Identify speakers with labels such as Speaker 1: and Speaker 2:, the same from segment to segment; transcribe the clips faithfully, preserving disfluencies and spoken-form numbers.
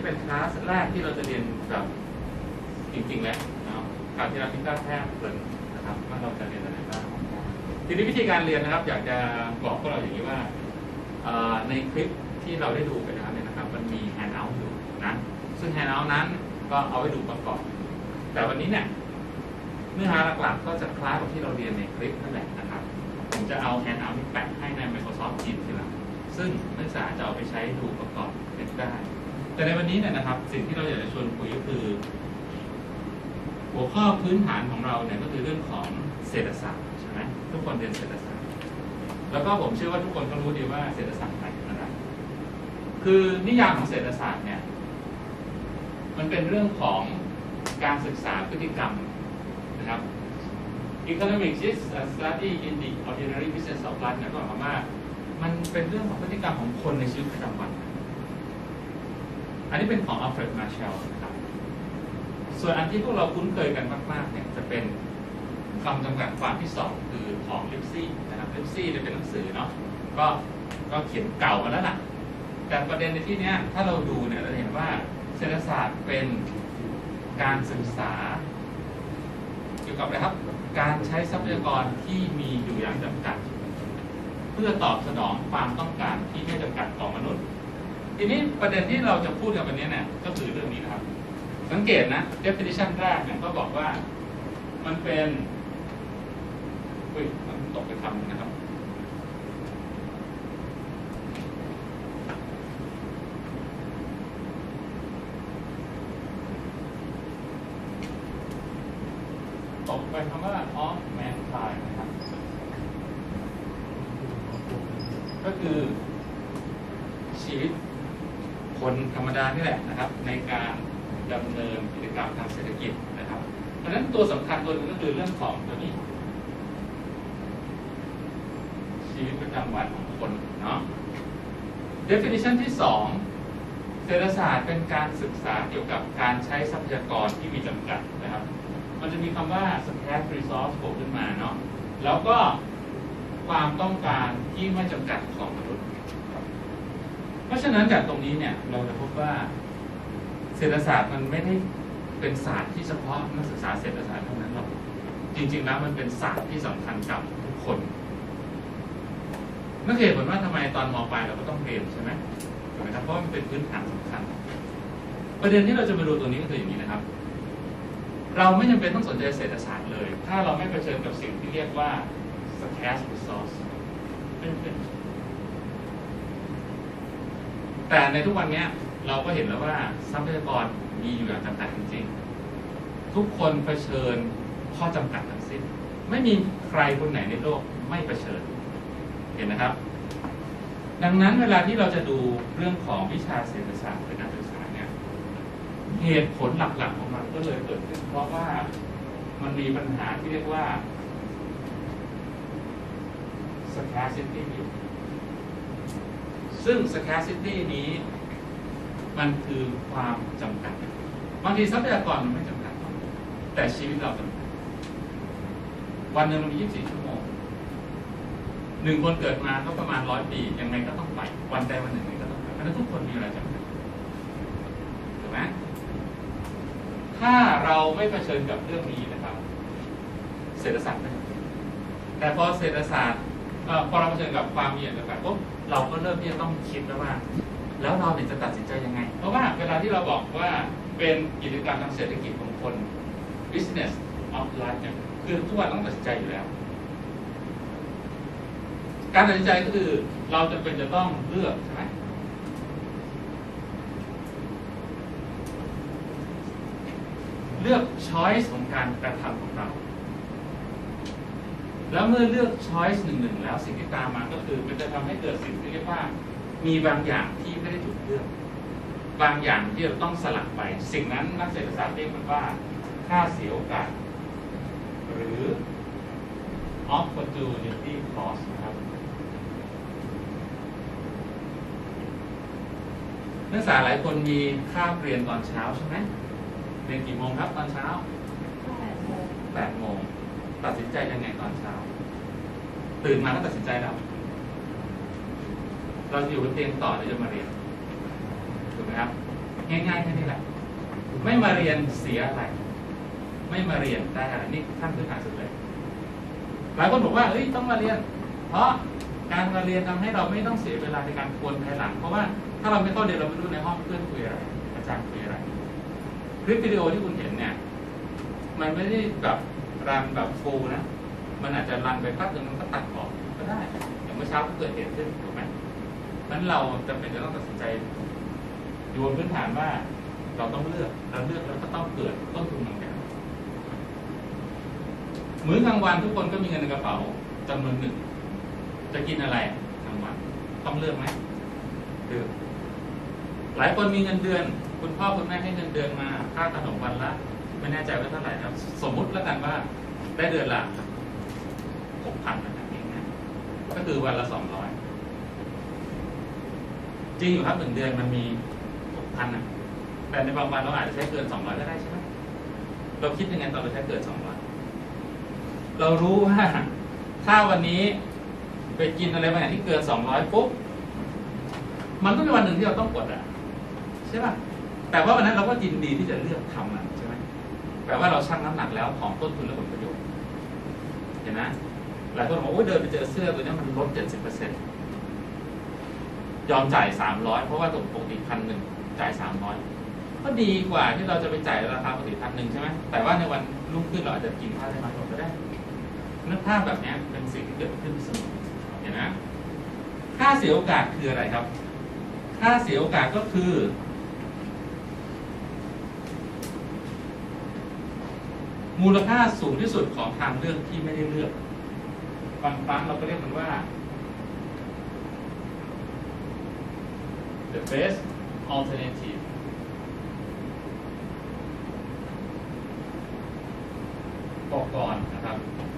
Speaker 1: เป็นคลาสแรกที่เราจะเรียนแบบจริงๆแล้วเนาะการที่เราพิจารณาแทบเกินนะครับว่าเราจะเรียนอะไรบ้างทีนี้วิธีการเรียนนะครับอยากจะบอกพวกเราอย่างนี้ว่าในคลิปที่เราได้ดูไปแล้วเนี่ยนะครับมันมีแฮนด์เอาท์อยู่นะซึ่งแฮนด์เอาท์นั้นก็เอาไว้ดูประกอบแต่วันนี้เนี่ยเนื้อหาหลักๆก็จะคล้ายกับที่เราเรียนในคลิปนั่นแหละนะครับผมจะเอาแฮนด์เอาท์นี้แปะให้ใน Microsoft Teams ทีหลังซึ่งนักศึกษาจะเอาไปใช้ดูประกอบเป็นได้แต่ในวันนี้เนี่ยนะครับสิ่งที่เราอยากจะชวนคุยก็คือหัวข้อพื้นฐานของเราเนี่ยก็คือเรื่องของเศรษฐศาสตร์ใช่ไหมทุกคนเรียนเศรษฐศาสตร์แล้วก็ผมเชื่อว่าทุกคนก็รู้ดีว่าเศรษฐศาสตร์หมายถึงอะไรคือนิยามของเศรษฐศาสตร์เนี่ยมันเป็นเรื่องของการศึกษาพฤติกรรมนะครับ Economics is a study in the ordinary business of life เนี่ยก็หมายความว่ามันเป็นเรื่องของพฤติกรรมของคนในชีวิตประจำวันอันนี้เป็นของอัลเฟรด มาร์แชลนะครับส่วนอันที่พวกเราคุ้นเคยกันมากๆเนี่ยจะเป็นคำจำกัดความที่สองคือของลิปซี่นะครับลิปซี่จะเป็นหนังสือเนาะก็ก็เขียนเก่ามาแล้วล่ะแต่ประเด็นในที่นี้ถ้าเราดูเนี่ยเราเห็นว่าเศรษฐศาสตร์เป็นการศึกษาเกี่ยวกับอะไรครับการใช้ทรัพยากรที่มีอยู่อย่างจำกัดเพื่อตอบสนองความต้องการที่ไม่จำกัดของมนุษย์ทีนี้ประเด็นที่เราจะพูดกันวันนี้เนี่ยก็คือเรื่องนี้นะครับสังเกตนะ definition แรกเนี่ยก็บอกว่ามันเป็นอุ้ยมันตกไปคำนะครับตกไปคำว่า of mankind นะครับก็คือชีวิตคนธรรมดานี่แหละนะครับในการดำเนินกิจกรรมทางเศรษฐกิจนะครับเพราะฉะนั้นตัวสำคัญตัวนึงก็คือเรื่องของตัวนี้ชีวิตประจำวันของคนเนาะ definition ที่สองเศรษฐศาสตร์เป็นการศึกษาเกี่ยวกับการใช้ทรัพยากรที่มีจำกัดนะครับมันจะมีคำว่า scarce resource โผล่ขึ้นมาเนาะแล้วก็ความต้องการที่ไม่จำกัดของมนุษย์เพราะฉะนั้นจากตรงนี้เนี่ยเราจะพบว่าเศรษฐศาสตร์มันไม่ได้เป็นศาสตร์ที่เฉพาะนักศึกษาเศรษฐศาสตร์เท่านั้นหรอกจริงๆแล้วมันเป็นศาสตร์ที่สำคัญกับทุกคนนั่นเหตุผลว่าทำไมตอนม.ปลายเราก็ต้องเรียนใช่ไหมถูกไหมครับเพราะมันเป็นพื้นฐานสำคัญประเด็นที่เราจะมาดูตัวนี้ก็คืออย่างนี้นะครับเราไม่จำเป็นต้องสนใจเศรษฐศาสตร์เลยถ้าเราไม่เผชิญกับสิ่งที่เรียกว่า scarce resource เป็นแต่ในทุกวันนี้เราก็เห็นแล้วว่าทรัพยากรมีอยู่อย่างจำกัดจริงๆทุกคนเผชิญข้อจำกัดทั้งสิ้นไม่มีใครคนไหนในโลกไม่เผชิญเห็นนะครับดังนั้นเวลาที่เราจะดูเรื่องของวิชาเศรษฐศาสตร์หรือการศึกษาเนี่ยเหตุผลหลักๆของมันก็เลยเกิดขึ้นเพราะว่ามันมีปัญหาที่เรียกว่า scarcity ซึ่ง scarcity นี้มันคือความจำกัดบางทีทรัพยากรมันไม่จำกัดแต่ชีวิตเราจำกัดวันหนึ่งมันมียี่สิบสี่ชั่วโมงหนึ่งคนเกิดมาก็ประมาณร้อยปียังไงก็ต้องไปวันใดวันหนึ่งก็ต้องไปเพราะฉะนั้นทุกคนมีเวลาจำกัดถูกไหมถ้าเราไม่เผชิญกับเรื่องนี้นะครับเศรษฐศาสตร์ไม่จำเป็นแต่พอเศรษฐศาสตร์พอเราเผชิญกับความมีอย่างจำกัดปุ๊บเราก็เริ่มที่จะต้องคิดแล้วว่าแล้วเราเนี่ยจะตัดสินใจยังไงเพราะว่าเวลาที่เราบอกว่าเป็นกิจกรรมทางเศรษฐกิจของคน business of life เนี่ยคือทุกวันต้องตัดสินใจอยู่แล้วการตัดสินใจก็คือเราจำเป็นจะต้องเลือกใช่ไหมเลือก choice ของการกระทำของเราแล้วเมื่อเลือก choice หนึ่งหนึ่งแล้วสิ่งที่ตามมาก็คือมันจะทำให้เกิดสิ่งที่เรียกว่ามีบางอย่างที่ไม่ได้ถูกเลือกบางอย่างที่เราต้องสลับไปสิ่งนั้นนักเศรษฐศาสตร์เรียกมันว่าค่าเสียโอกาสหรือ opportunity cost นะครับนักศึกษาหลายคนมีคาบเรียนตอนเช้าใช่ไหมเรียนกี่โมงครับตอนเช้าแปดโมงตัดสินใจยังไงตอนเช้าตื่นมาก็ตัดสินใจแล้วเราจะอยู่บนเตียงต่อหรือจะมาเรียนถูกไหมครับง่ายๆแค่นี้แหละไม่มาเรียนเสียอะไรไม่มาเรียนได้อะไรนี่ขั้นพื้นฐานสุดเลยหลายคนบอกว่าเอ้ยต้องมาเรียนเพราะการมาเรียนทำให้เราไม่ต้องเสียเวลาในการทวนภายหลังเพราะว่าถ้าเราไม่เข้าเรียนเราไม่รู้ในห้องเพื่อนคุยอะไรอาจารย์คุยอะไรคลิปวิดีโอที่คุณเห็นเนี่ยมันไม่ได้แบบรันแบบฟูลนะมันอาจจะรันไปแป๊บนึงมันก็ตัดออกก็ได้อย่างเมื่อเช้าก็เกิดเหตุขึ้นถูกไหมนั้นเราจำเป็นจะต้องตัดสินใจอยู่บนพื้นฐานว่าเราต้องเลือกเราเลือกแล้วก็ต้องเกิดต้นทุนบางอย่างมื้อกลางวันทุกคนก็มีเงินในกระเป๋าจำนวนหนึ่งจะกินอะไรกลางวันต้องเลือกไหมเลือกหลายคนมีเงินเดือนคุณพ่อคุณแม่ให้เงินเดือนมาค่าขนมวันละไม่แน่ใจว่าเท่าไหร่นะสมมุติแล้วกันว่าได้เดือนละหกพันนะครับเองนะก็คือวันละสองร้อยจริงอยู่ครับหนึ่งเดือนมันมีหกพันนะแต่ในบางวันเราอาจจะใช้เกินสองร้อยก็ได้ใช่ไหมเราคิดยังไงตอนเราใช้เกินสองร้อยเรารู้ว่าถ้าวันนี้ไปกินอะไรบางอย่างที่เกินสองร้อยปุ๊บมันต้องเป็นวันหนึ่งที่เราต้องกดอ่ะใช่ป่ะแต่ว่าวันนั้นเราก็ยินดีที่จะเลือกทำมันใช่ไหมแปลว่าเราชั่งน้ำหนักแล้วของต้นทุนและผลประโยชน์เห็นไหมหลายคนบอกว่าเดินไปเจอเสื้อตัวนี้มันลดเจ็ดสิบเปอร์เซ็นต์ยอมจ่ายสามร้อยเพราะว่าปกติพันหนึ่งจ่ายสามร้อยก็ดีกว่าที่เราจะไปจ่ายราคาปกติพันหนึ่งใช่ไหมแต่ว่าในวันรุ่งขึ้นเราอาจจะกินข้าวได้น้อยลงก็ได้นักภาพแบบนี้เป็นสิ่งที่เกิดขึ้นเสมอเห็นไหมค่าเสียโอกาสคืออะไรครับค่าเสียโอกาสก็คือมูลค่าสูงที่สุดของทางเลือกที่ไม่ได้เลือกบางครั้งเราก็เรียกมันว่า the best alternative บอกก่อนนะครับ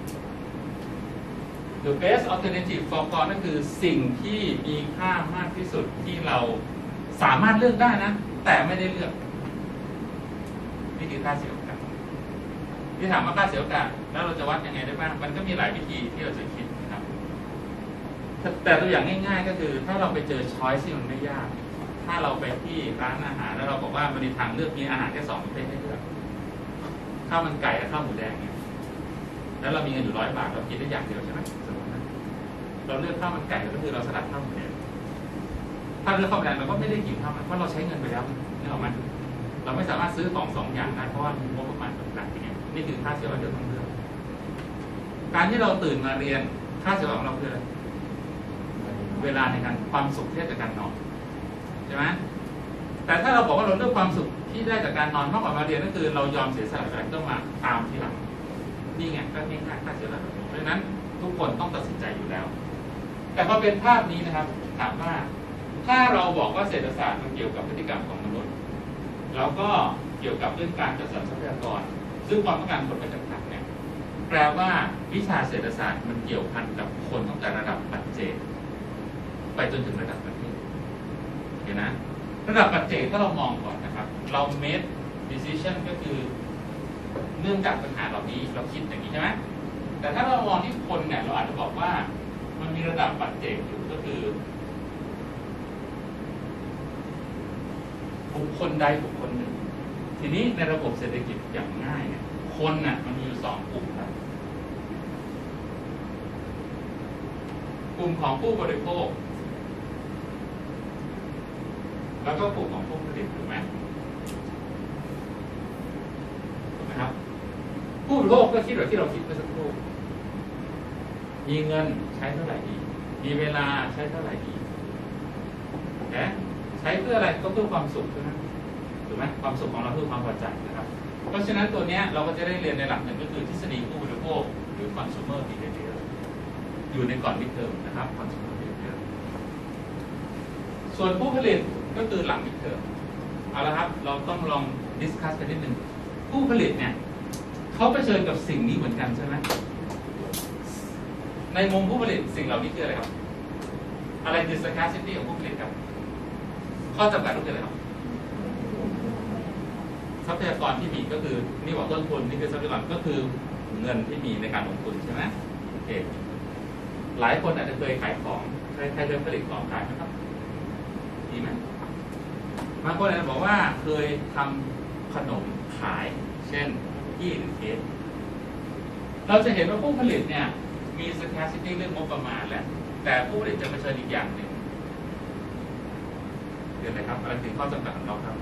Speaker 1: the best alternative for ก่อนนั่นคือสิ่งที่มีค่ามากที่สุดที่เราสามารถเลือกได้นะแต่ไม่ได้เลือกนี่คือค่าเสียโอกาสที่ถามว่าค่าเสียโอกาสแล้วเราจะวัดยังไงได้บ้างมันก็มีหลายวิธีที่เราจะคิดนะครับแต่ตัวอย่างง่ายๆก็คือถ้าเราไปเจอช้อยที่มันไม่ยากถ้าเราไปที่ร้านอาหารแล้วเราบอกว่ามันมีทางเลือกมีอาหารแค่สองประเภทให้เลือกข้าวมันไก่กับข้าวหมูแดงเนี่ยแล้วเรามีเงินอยู่ร้อยบาทเรากินได้อย่างเดียวใช่ไหมสมมตินะเราเลือกข้าวมันไก่ก็คือเราสลัดข้าวหมูแดงถ้าเลือกข้าวหมูแดงเราก็ไม่ได้กินข้าวมันเพราะเราใช้เงินไปแล้วนี่ออกไหมเราไม่สามารถซื้อของสองอย่างได้เพราะว่างบประมาณจำกัดอย่างเงี้ยนี่คือค่าเสียว่าเดี๋ยวต้องเลือกการที่เราตื่นมาเรียนค่าเสียของเราคืออะไรเวลาในการความสุขที่ได้จากการนอนใช่ไหมแต่ถ้าเราบอกว่าเราเลือกความสุขที่ได้จากการนอนมากกว่ามาเรียนก็คือเรายอมเสียสละอะไรต้องมาตามทีหลังนี่ไงก็ง่ายๆค่าเสียสละเพราะฉะนั้นทุกคนต้องตัดสินใจอยู่แล้วแต่พอเป็นภาพนี้นะครับถามว่าถ้าเราบอกว่าเศรษฐศาสตร์มันเกี่ยวกับพฤติกรรมของมนุษย์แล้วก็เกี่ยวกับเรื่องการจัดสรรทรัพยากรซึ่งความต้องการคนเป็นจำกัดเนี่ยแปลว่าวิชาเศรษฐศาสตร์มันเกี่ยวพันกับคนตั้งแต่ระดับปัจเจกไปจนถึงระดับประเทศเห็นนะระดับปัจเจกถ้าเรามองก่อนนะครับเรา make decision ก็คือเนื่องจากปัญหาเหล่านี้เราคิดอย่างนี้ใช่ไหมแต่ถ้าเรามองที่คนเนี่ยเราอาจจะบอกว่ามันมีระดับปัจเจกอยู่ก็คือบุคคลใดบุคคลหนึ่งทีนี้ในระบบเศรษฐกิจอย่างง่ายเนี่ยคนน่ะมันมีอยู่สองกลุ่มครับกลุ่มของผู้บริโภคแล้วก็กลุ่มของผู้ผลิตถูกไหมถูกไหมครับผู้บริโภคก็คิดแบบที่เราคิดเมื่อสักครู่มีเงินใช้เท่าไหร่ดีมีเวลาใช้เท่าไหร่ดีนะใช้เพื่ออะไรก็เพื่อความสุขใช่ไหมถูกไหมความสุขของเราเพื่อความพอใจนะครับเพราะฉะนั้นตัวนี้เราก็จะได้เรียนในหลักหนึ่งก็คือทฤษฎีผู้บริโภคหรือ consumer behavior อยู่ในก่อนมิดเทอมนะครับ consumer behavior ส่วนผู้ผลิตก็คือหลังมิดเทอมเอาละครับเราต้องลองดิสคัสกันนิดนึงผู้ผลิตเนี่ยเขาเผชิญกับสิ่งนี้เหมือนกันใช่ไหมในมุมผู้ผลิตสิ่งเหล่านี้คืออะไรครับอะไรคือ scarcity ของผู้ผลิตครับข้อจำกัดก็คืออะไรครับทรัพยากรที่มีก็คือนี่บอกต้นทุนนี่คือทรัพยากรก็คือเงินที่มีในการลงทุนใช่ไหมโอเคหลายคนอาจจะเคยขายของใครเคยผลิตของขายไหมครับดีไหมบางคนอาจจะบอกว่าเคยทำขนมขายเช่นยี่หรือเค้กเราจะเห็นว่าผู้ผลิตเนี่ยมี scarcity เรื่องงบประมาณแล้วแต่ผู้ผลิตจะเผชิญอีกอย่างหนึ่งเดี๋ยวนะครับอะไรคือข้อจำกัดของเราครับ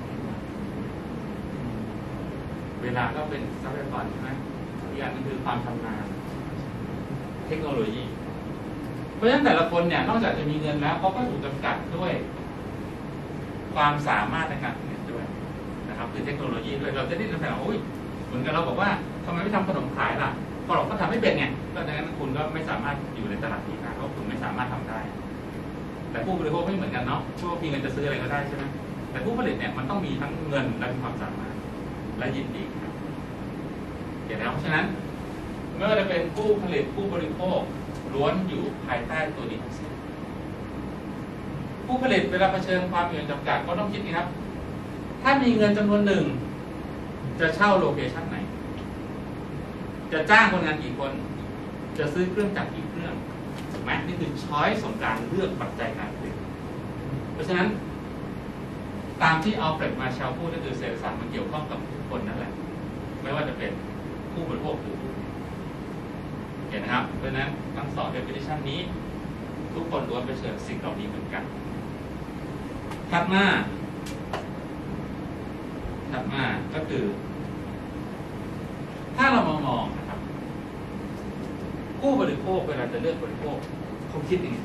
Speaker 1: เวลาก็เป็นทรัพยากรใช่ไหมอีกอย่างนึงคือความชำนาญเทคโนโลยีเพราะฉะนั้นแต่ละคนเนี่ยนอกจากจะมีเงินแล้วเขาก็ถูกจำกัดด้วยความสามารถในการผลิตด้วยนะครับคือเทคโนโลยีด้วยเราจะได้ยินแบบโอ้ยเหมือนกับเราบอกว่าทำไมไม่ทำขนมขายล่ะก็เราก็ทำไม่เป็นไงก็ดังนั้นคุณก็ไม่สามารถอยู่ในตลาดนี้ได้เพราะคุณไม่สามารถทำได้แต่ผู้บริโภคไม่เหมือนกันเนาะผู้มีเงินจะซื้ออะไรก็ได้ใช่ไหมแต่ผู้ผลิตเนี่ยมันต้องมีทั้งเงินและมีความสามารถและยินดีครับเห็นไหมเพราะฉะนั้นเมื่อจะเป็นผู้ผลิตผู้บริโภคล้วนอยู่ภายใต้ตัวนี้ทั้งสิ้นผู้ผลิตเวลาเผชิญความเหนื่อยจำกัดก็ต้องคิดนะครับถ้ามีเงินจำนวนหนึ่งจะเช่าโลเคชั่นไหนจะจ้างคนงานกี่คนจะซื้อเครื่องจักรกี่เครื่องถูกไหมนี่คือช้อยส์ของการเลือกปัจจัยการผลิตเพราะฉะนั้นตามที่เอาเฟรดมาเชลพูดก็คือเศรษฐศาสตร์มันเกี่ยวข้องกับทุกคนนั่นแหละไม่ว่าจะเป็นผู้บริโภคหรือผู้เห็นนะครับเพราะฉะนั้นทั้งสอง definition นี้ทุกคนล้วนเผชิญสิ่งเหล่านี้เหมือนกันถัดมาถัดมาก็คือถ้าเรามามองนะครับผู้บริโภคเวลาจะเลือกบริโภคเขาคิดยังไง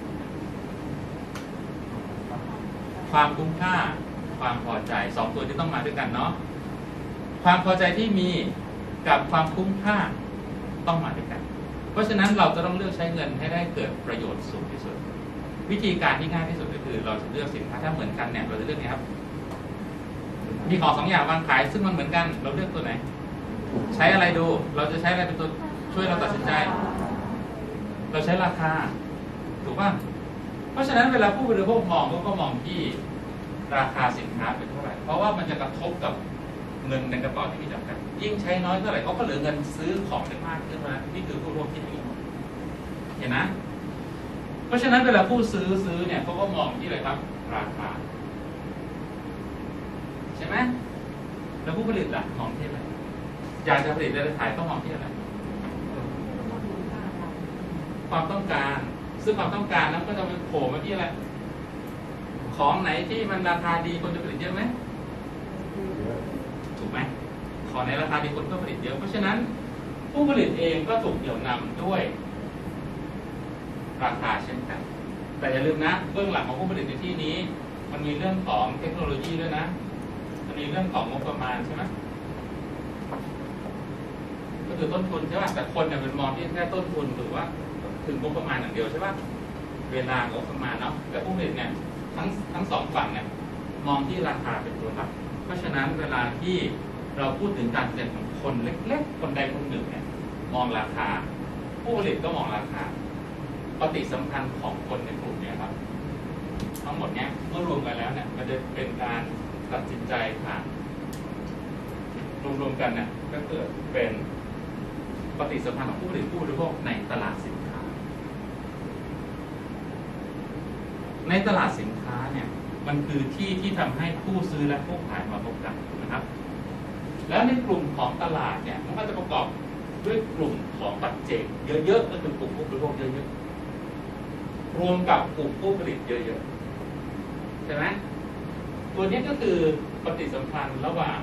Speaker 1: ความคุ้มค่าความพอใจสองตัวที่ต้องมาด้วยกันเนาะความพอใจที่มีกับความคุ้มค่าต้องมาด้วยกันเพราะฉะนั้นเราจะต้องเลือกใช้เงินให้ได้เกิดประโยชน์สูงที่สุดวิธีการที่ง่ายที่สุดก็คือเราจะเลือกสินค้าถ้าเหมือนกันเนี่ยเราจะเลือกไงครับมีของสองอย่างวางขายซึ่งมันเหมือนกันเราเลือกตัวไหนใช้อะไรดูเราจะใช้อะไรเป็นตัวช่วยเราตัดสินใจเราใช้ราคาถูกป่ะเพราะฉะนั้นเวลาผู้บริโภคมองก็มองที่ราคาสินค้าเป็นเท่าไหร่เพราะว่ามันจะกระทบกับเงินในกระเป๋าที่มีจำกัดยิ่งใช้น้อยเท่าไหร่เขาก็เหลือเงินซื้อของได้มากขึ้นมานี่คือผู้บริโภคคิดอย่างนี้เห็นนะเพราะฉะนั้นเวลาผู้ซื้อซื้อเนี่ยเขาก็มองที่อะไรครับราคาใช่ไหมแล้วผู้ผลิตล่ะมองที่อะไรอยากจะผลิตและขายต้องมองที่อะไรความต้องการซึ่งความต้องการนั้นก็จะเป็นโผล่มาที่อะไรของไหนที่มันราคาดีคนจะผลิตเยอะไหมถูกไหมของในราคาดีคนก็ผลิตเยอะเพราะฉะนั้นผู้ผลิตเองก็ถูกเหนี่ยวนำด้วยราคาเช่นกันแต่อย่าลืมนะเบื้องหลังของผู้ผลิตในที่นี้มันมีเรื่องของเทคโนโลยีด้วยนะมันมีเรื่องของงบประมาณใช่ไหมก็คือต้นทุนใช่ป่ะแต่คนเนี่ยเป็นมองที่แค่ต้นทุนหรือว่าถึงงบประมาณอย่างเดียวใช่ป่ะเวลางบประมาณเนาะแต่ผู้ผลิตเนี่ยทั้งทั้งสองฝั่งเนี่ยมองที่ราคาเป็นตัวหลักเพราะฉะนั้นเวลาที่เราพูดถึงการเปลี่ยนของคนเล็กๆคนใดคนหนึ่งเนี่ยมองราคาผู้ผลิตก็มองราคาปฏิสัมพันธ์ของคนในกลุ่มนี้ครับทั้งหมดเนี้ยเมื่อรวมกันแล้วเนี่ยมันจะเป็นการตัดสินใจผ่านรวมๆกันเนี่ยก็เกิดเป็นปฏิสัมพันธ์ของผู้ผลิตผู้บริโภคในตลาดสินค้าในตลาดสินค้าเนี่ยมันคือที่ที่ทำให้ผู้ซื้อและผู้ขายมาพบกันนะครับแล้วในกลุ่มของตลาดเนี่ยมันก็จะประกอบด้วยกลุ่มของปัจเจกเยอะๆก็คือกลุ่มผู้บริโภคเยอะๆรวมกับกลุ่มผู้ผลิตเยอะๆใช่ไหมตัวนี้ก็คือปฏิสัมพันธ์ระหว่าง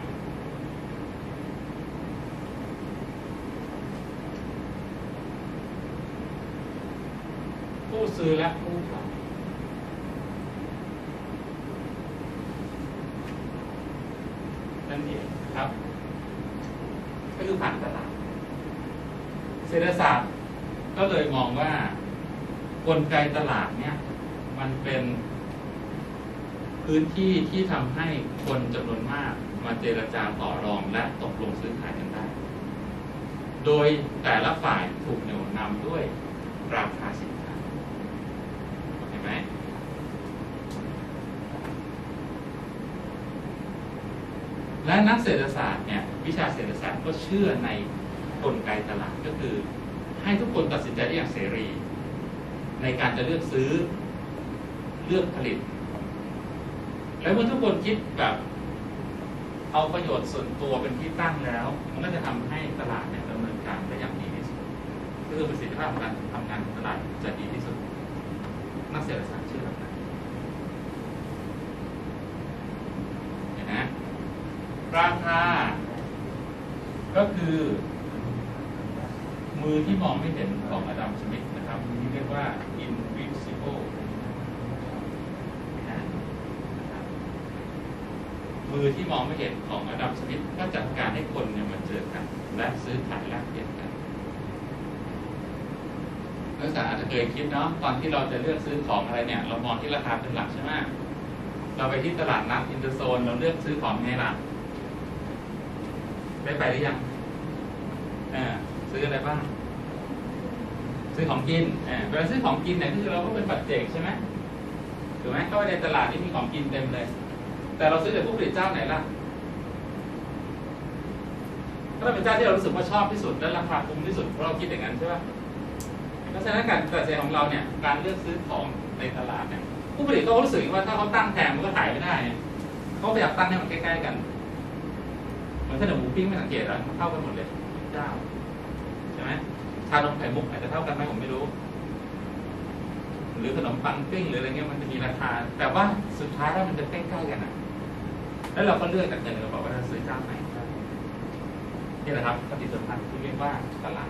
Speaker 1: ผู้ซื้อและผู้ขายนั่นเองครับก็คือผ่านตลาดเศรษฐศาสตร์ก็เลยมองว่ากลไกตลาดเนี่ยมันเป็นพื้นที่ที่ทำให้คนจำนวนมากมาเจรจาต่อรองและตกลงซื้อขายกันได้โดยแต่ละฝ่ายถูกเหนี่ยวนำด้วยราคาสินค้าเห็นไหมและนักเศรษฐศาสตร์เนี่ยวิชาเศรษฐศาสตร์ก็เชื่อในกลไกตลาดก็คือให้ทุกคนตัดสินใจได้อย่างเสรีในการจะเลือกซื้อเลือกผลิตแล้วเมื่อทุกคนคิดแบบเอาประโยชน์ส่วนตัวเป็นที่ตั้งแล้วมันก็จะทำให้ตลาดเนี่ยดำเนินการได้อย่างดีที่สุดก็คือประสิทธิภาพของการทำงานของตลาดจะดีที่สุดนักเศรษฐศาสตร์เชื่อแบบนั้นเห็นไหมราคาก็คือมือที่มองไม่เห็นของอดัม สมิธนะครับที่เรียกว่า invisible มือที่มองไม่เห็นของอดัม สมิธก็จัดการให้คนเนี่ยมาเจอกันและซื้อขายแลกเปลี่ยนกันนักศึกษาอาจจะเคยคิดเนาะตอนที่เราจะเลือกซื้อของอะไรเนี่ยเรามองที่ราคาเป็นหลักใช่ไหมเราไปที่ตลาดนัดอินเตอร์โซนเราเลือกซื้อของไงล่ะได้ไปหรือยังอ่าซื้ออะไรบ้างซื้อของกินอ่าเวลาซื้อของกินเนี่ยคือเราก็เป็นปัจเจกใช่ไหมถูกไหมเข้าไปในตลาดที่มีของกินเต็มเลยแต่เราซื้อจากผู้ผลิตเจ้าไหนล่ะก็เป็นเจ้าที่เรารู้สึกว่าชอบที่สุดและราคาคุ้มที่สุดเพราะเราคิดอย่างนั้นใช่ไหมเพราะฉะนั้นการตัดสินใจของเราเนี่ยการเลือกซื้อของในตลาดเนี่ยผู้ผลิตก็รู้สึกว่าถ้าเขาตั้งแพงมันก็ขายไม่ได้เขาพยายามตั้งให้มันใกล้ๆกันเหมือนขนมหมูปิ้งไม่สังเกตแล้วมันเท่ากันหมดเลยเจ้าใช่ไหมชานมไข่มุกอาจจะเท่ากันไหมผมไม่รู้หรือขนมปังปิ้งหรืออะไรเงี้ยมันจะมีราคาแต่ว่าสุดท้ายแล้วมันจะใกล้ๆกันอ่ะแล้วเราก็เลือกจากเงินเราบอกว่าเราซื้อเจ้าไหนนี่แหละครับปฏิสัมพันธ์ที่เรียกว่าตลาด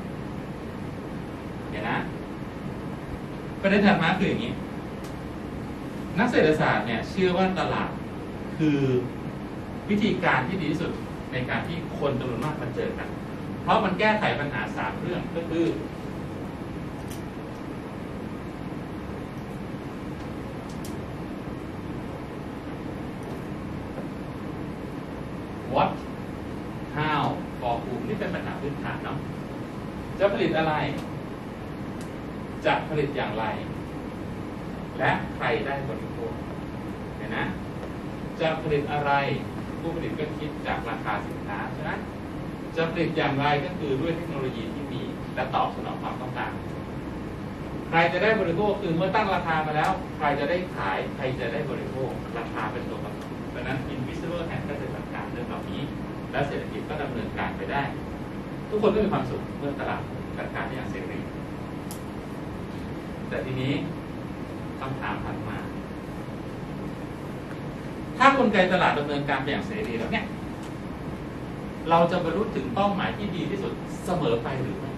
Speaker 1: เห็นนะประเด็นถัดมาคืออย่างนี้นักเศรษฐศาสตร์เนี่ยเชื่อว่าตลาดคือวิธีการที่ดีที่สุดในการที่คนจำนวนมากมาเจอกันเพราะมันแก้ไขปัญหาสามเรื่องก็คือwhat how for whom นี่เป็นปัญหาพื้นฐานเนาะจะผลิตอะไรจะผลิตอย่างไรและใครได้บริโภคเห็นนะจะผลิตอะไรผู้ผลิตก็คิดจากราคาสินค้าใช่ไหมจะผลิตอย่างไรก็คือด้วยเทคโนโลยีที่มีและตอบสนองความต้องการใครจะได้บริโภคคือเมื่อตั้งราคามาแล้วใครจะได้ขายใครจะได้บริโภคราคาเป็นตัวกำหนดเพราะนั้น invisible hand ก็จะจัดการเรื่องเหล่านี้และเศรษฐกิจก็ดำเนินการไปได้ทุกคนก็มีความสุขเมื่อตลาดจัดการได้อย่างเสรีแต่ทีนี้คำถามถัดมาถ้ากลไกตลาดดำเนินการไปอย่างเสรีแล้วเนี่ยเราจะบรรลุถึงเป้าหมายที่ดีที่สุดเสมอไปหรือไม่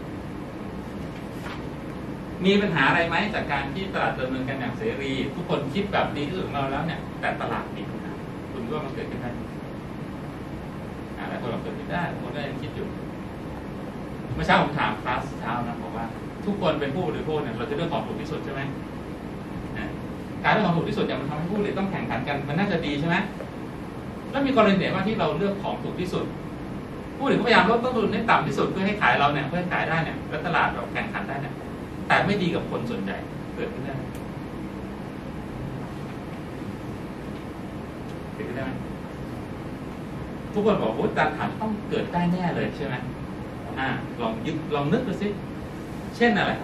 Speaker 1: มีปัญหาอะไรไหมจากการที่ตลาดดำเนินการอย่างเสรีทุกคนคิดแบบดีที่สุดของเราแล้วเนี่ยแต่ตลาดมีปัญหาคุณว่ามันเกิดขึ้นได้หลายคนบอกเกิดขึ้นได้คนก็ยังคิดอยู่เมื่อเช้าผมถามคลาสเช้านะบอกว่าทุกคนเป็นผู้บริโภคเนี่ยเราจะเลือกของถูกที่สุดใช่ไหมการเลือกของถูกที่สุดเนี่ยมันทำให้ผู้ผลิตต้องแข่งขันกันมันน่าจะดีใช่ไหมแล้วมีกรณีไหนว่าที่เราเลือกของถูกที่สุดผู้ผลิตก็พยายามลดต้นทุนให้ต่ำที่สุดเพื่อให้ขายเราเนี่ยเพื่อให้ขายได้เนี่ยแล้วตลาดแบบแข่งขันได้เนี่ยแต่ไม่ดีกับคนส่วนใหญ่เกิดขึ้นได้เกิดขึ้นได้ไหมทุกคนบอกว่าการถามต้องเกิดได้แน่เลยใช่ไหมอ่าลองยึดลองนึกดูสิเช่นอะไร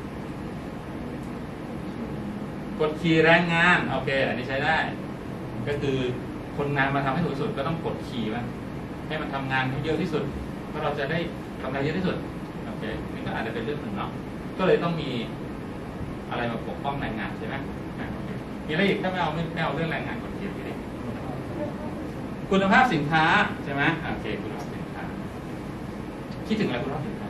Speaker 1: กดขี่แรงงานโอเคอันนี้ใช้ได้ก็คือคนงานมาทำให้ถูกที่สุดก็ต้องกดขี่มันให้มันทำงานให้เยอะที่สุดเพราะเราจะได้กำไรเยอะที่สุดโอเคนี่ก็อาจจะเป็นเรื่องหนึ่งเนาะก็เลยต้องมีอะไรมาปกป้องแรงงานใช่ไหมมีอะไรอีกถ้าไม่เอาไม่เอาเรื่องแรงงานกดขี่ที่นี่คุณภาพสินค้าใช่ไหมโอเคคุณภาพสินค้าคิดถึงอะไรคุณภาพสินค้า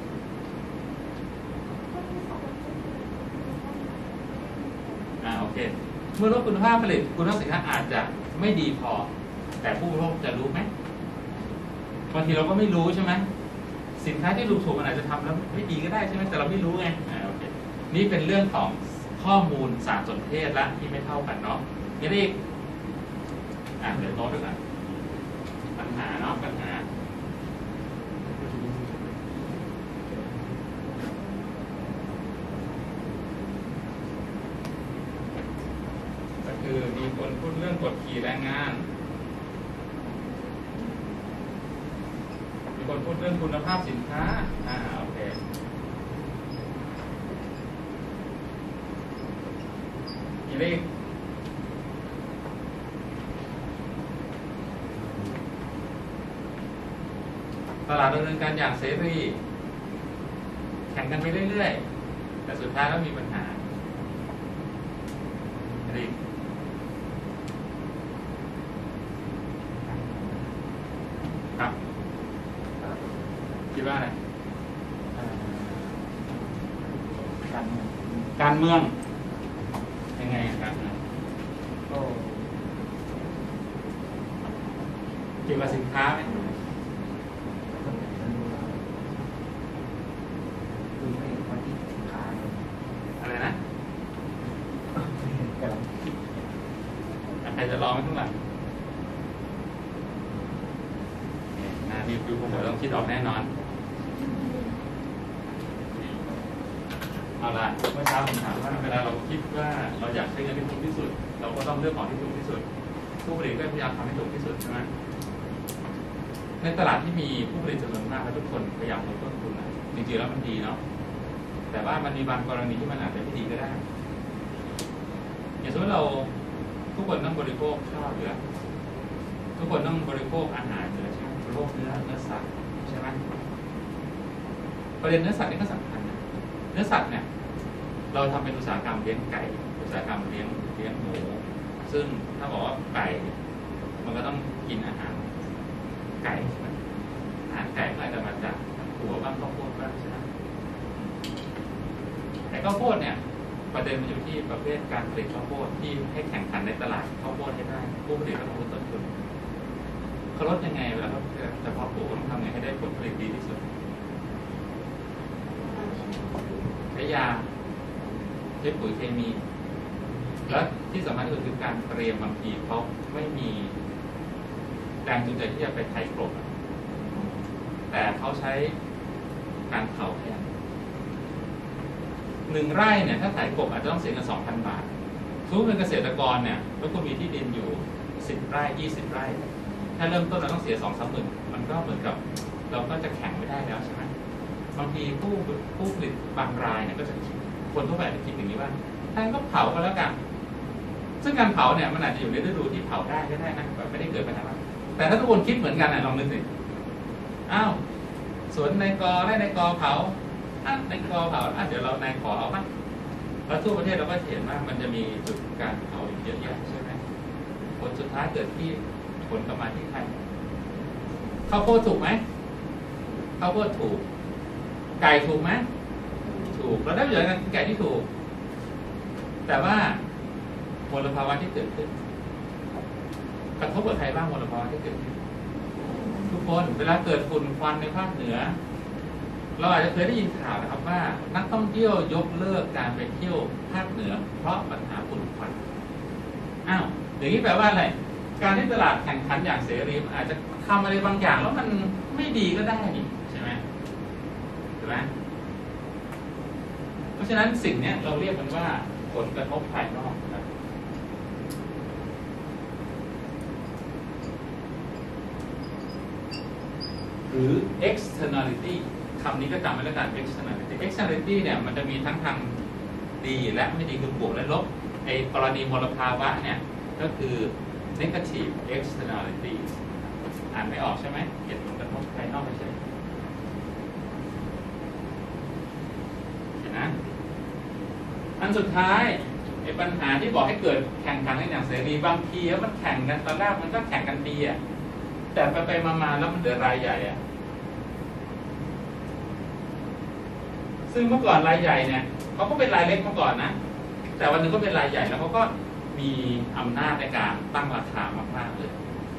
Speaker 1: อ่าโอเคเมื่อลดคุณภาพผลิตคุณภาพสินค้าอาจจะไม่ดีพอแต่ผู้บริโภคจะรู้ไหมบางทีเราก็ไม่รู้ใช่ไหมสินค้าที่ดูถูกมันอาจจะทำแล้วไม่ดีก็ได้ใช่ไหมแต่เราไม่รู้ไงอ่าโอเคนี่เป็นเรื่องของข้อมูลสารสนเทศละที่ไม่เท่ากันเนาะนี่เรียกอ่าเดี๋ยวโน้ตด้วยกันปัญหาเนาะปัญหาก็คือมีคนพูดเรื่องกดขี่แรงงานมีคนพูดเรื่องคุณภาพสินค้าอ่าโอเคมีเลขลาดดำเนินการอย่างเสรีแข่งกันไปเรื่อยๆแต่สุดท้ายแล้วมีปัญหาอะไรครับคิดว่าอะไรการเมืองการเมืองยังไงการเมืองก็เกี่ยวกับสินค้าไหมอะไรนะใครจะลองไหมทุกท่านนะนี่ดูผมต้องคิดออกแน่นอนเอาละเมื่อเช้าผมถามว่าเวลาเราคิดว่าเราอยากใช้เงินที่ถูกที่สุดเราก็ต้องเลือกของที่ถูกที่สุดผู้ผลิตก็พยายามทำให้ถูกที่สุดใช่ไหมในตลาดที่มีผู้ผลิตจำนวนมากและทุกคนพยายามลดต้นทุนนะจริงๆแล้วมันดีเนาะแต่ว่ามันมีบางกรณีที่มันอาจจะไม่ดีก็ได้อย่างเช่นเราทุกคนต้องบริโภคข้าวอยู่แล้วทุกคนต้องบริโภคอาหารอยู่แล้วใช่ไหมบริโภคเนื้อเนื้อสัตว์ใช่ไหมประเด็นเนื้อสัตว์นี่ก็สำคัญนะเนื้อสัตว์เนี่ยเราทำเป็นอุตสาหกรรมเลี้ยงไก่อุตสาหกรรมเลี้ยงเลี้ยงหมูซึ่งถ้าบอกว่าไก่มันก็ต้องกินอาหารไก่ใช่ไหมอาหารไก่ก็อาจจะมาจากถั่วบ้างข้าวโพดบ้างใช่ไหมแต่ข้าวโพดเนี่ยประเด็นมันอยู่ที่ประเภทการผลิตข้าวโพดที่ให้แข่งขันในตลาดข้าวโพดให้ได้ผู้ผลิตก็ต้องลดต้นทุนเขาลดยังไงเวลาเขาจะเพาะปลูกต้องทำไงให้ได้ผลผลิตดีที่สุดใช้ยาใช้ปุ๋ยเคมีและที่สำคัญที่สุดคือการเตรียมบางทีเขาไม่มีแรงจูงใจที่จะไปไถกลบแต่เขาใช้การเผาแทนหนึ่งไร่เนี่ยถ้าไถกบอาจจะต้องเสียเงินสองพันบาทสมมติเป็นเกษตรกรเนี่ยแล้วคุณมีที่ดินอยู่สิบไร่ยี่สิบไร่ถ้าเริ่มต้นเราต้องเสียสองสามหมื่นมันก็เหมือนกับเราก็จะแข่งไม่ได้แล้วใช่ไหมบางทีผู้ผู้ผลิตบางรายเนี่ยก็จะคิดคนทั่วไปจะคิดอย่างนี้ว่าท่านก็เผาก็แล้วกันซึ่งการเผาเนี่ยมันอาจจะอยู่ในฤดูที่เผาได้ก็ได้นะแบบไม่ได้เกิดปัญหาแต่ถ้าทุกคนคิดเหมือนกันนะลองนึกสิอ้าวสวนในกอไร่ในกอเผาอ่ะในกอเผาอ่ะเดี๋ยวเราในขอเอาป่ะแล้วทั่วประเทศเราก็เห็นว่ามันจะมีจุดการเผาอีกเยอะแยะใช่ไหมผลสุดท้ายเกิดที่ผลกลับมาที่ใครข้าวโพดถูกไหมข้าวโพดถูกไก่ถูกไหมถูกเราได้ประโยชน์จากไก่ที่ถูกแต่ว่ามลภาวะที่เกิดขึ้นกระทบกับใครบ้างมลภาวะที่เกิดขึ้นทุกคนเวลาเกิดฝุ่นควันในภาคเหนือเราอาจจะเคยได้ยินข่าวนะครับว่านักท่องเที่ยวยกเลิกการไปเที่ยวภาคเหนือเพราะปัญหาฝุ่นควันอ้าวอย่างนี้แปลว่าอะไรการที่ตลาดแข่งขันอย่างเสรีอาจจะทำอะไรบางอย่างแล้วมันไม่ดีก็ได้นี่ใช่ไหมใช่ไหมเพราะฉะนั้นสิ่งนี้เราเรียกมันว่าผลกระทบภายนอกนะหรือ externality คำนี้ก็จำไว้แล้วกัน externality externality เนี่ยมันจะมีทั้งทางดีและไม่ดีคือบวกและลบไอ้กรณีมลภาวะเนี่ยก็คือ negative externality อ่านไม่ออกใช่ไหมเกี่ยวกับผลกระทบภายนอกไม่ใช่เห็นนะอันสุดท้ายไอ้ปัญหาที่บอกให้เกิดแข่งขันกันอย่างเสรีบางทีแล้วมันแข่งกันตอนแรกมันก็แข่งกันดีอ่ะแต่ไปไปมาๆแล้วมันเดือดรายใหญ่อ่ะซึ่งเมื่อก่อนรายใหญ่เนี่ยเขาก็เป็นรายเล็กมาก่อนนะแต่วันนึงก็เป็นรายใหญ่แล้วเขาก็มีอำนาจในการตั้งราคามากๆเลย